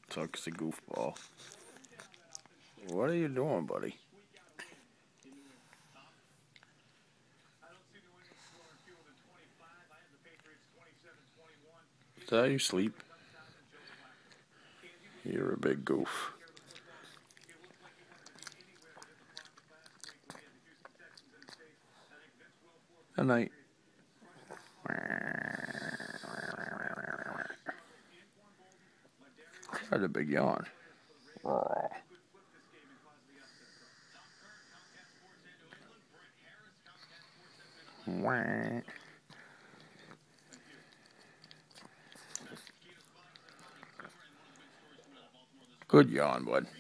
Tuck's a goofball. What are you doing, buddy? Is that how you sleep? You're a big goof. Good night. That's a big yawn. Good yawn, bud.